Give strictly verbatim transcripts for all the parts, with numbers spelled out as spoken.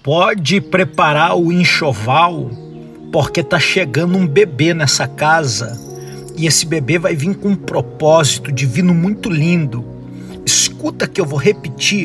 Pode preparar o enxoval, porque tá chegando um bebê nessa casa e esse bebê vai vir com um propósito divino muito lindo. Escuta que eu vou repetir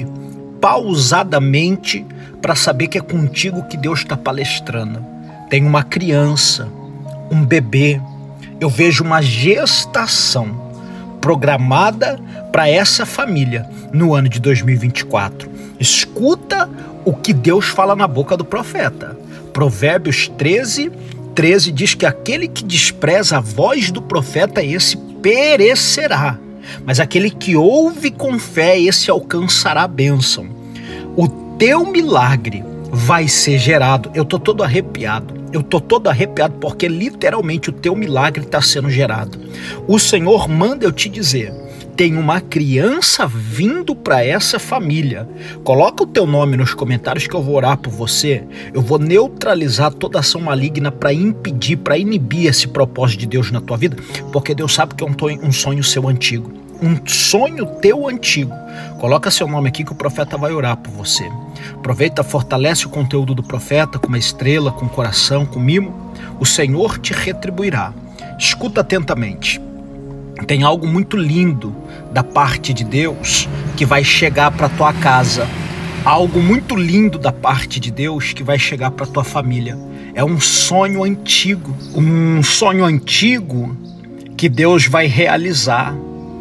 pausadamente para saber que é contigo que Deus está palestrando. Tem uma criança, um bebê, eu vejo uma gestação programada para essa família no ano de dois mil e vinte e quatro. Escuta o que Deus fala na boca do profeta. Provérbios treze, treze diz que aquele que despreza a voz do profeta, esse perecerá. Mas aquele que ouve com fé, esse alcançará a bênção. O teu milagre vai ser gerado. Eu tô todo arrepiado. Eu tô todo arrepiado porque literalmente o teu milagre está sendo gerado. O Senhor manda eu te dizer, tem uma criança vindo para essa família. Coloca o teu nome nos comentários que eu vou orar por você. Eu vou neutralizar toda ação maligna para impedir, para inibir esse propósito de Deus na tua vida, porque Deus sabe que é um sonho seu antigo. Um sonho teu antigo. Coloca seu nome aqui que o profeta vai orar por você. Aproveita, fortalece o conteúdo do profeta com uma estrela, com coração, com mimo. O Senhor te retribuirá. Escuta atentamente. Tem algo muito lindo da parte de Deus que vai chegar para tua casa. Algo muito lindo da parte de Deus que vai chegar para tua família. É um sonho antigo. Um sonho antigo que Deus vai realizar.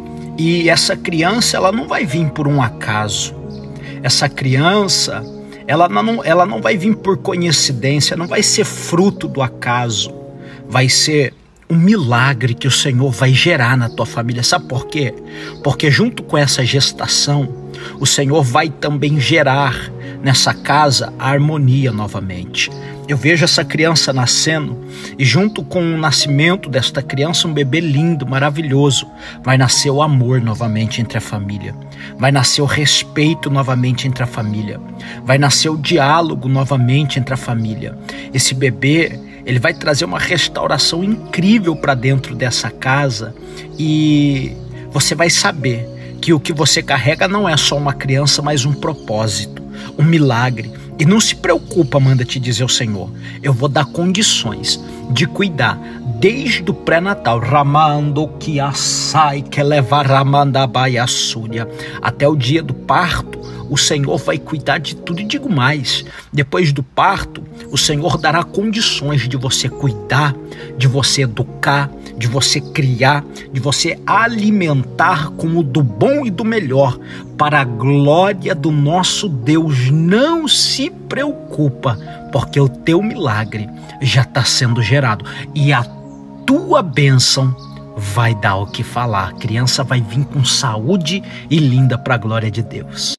E essa criança, ela não vai vir por um acaso. Essa criança, ela não, ela não vai vir por coincidência, não vai ser fruto do acaso. Vai ser um milagre que o Senhor vai gerar na tua família. Sabe por quê? Porque junto com essa gestação, o Senhor vai também gerar nessa casa a harmonia novamente. Eu vejo essa criança nascendo e junto com o nascimento desta criança, um bebê lindo, maravilhoso, vai nascer o amor novamente entre a família. Vai nascer o respeito novamente entre a família. Vai nascer o diálogo novamente entre a família. Esse bebê, ele vai trazer uma restauração incrível para dentro dessa casa e você vai saber que o que você carrega não é só uma criança, mas um propósito, um milagre. E não se preocupa, manda te dizer o Senhor, eu vou dar condições de cuidar desde o pré-natal, ramando que assai que levar ramandabaiaçúria, até o dia do parto. O Senhor vai cuidar de tudo e digo mais, depois do parto, o Senhor dará condições de você cuidar, de você educar, de você criar, de você alimentar com o do bom e do melhor, para a glória do nosso Deus. Não se preocupa, porque o teu milagre já está sendo gerado e a tua bênção vai dar o que falar. A criança vai vir com saúde e linda para a glória de Deus.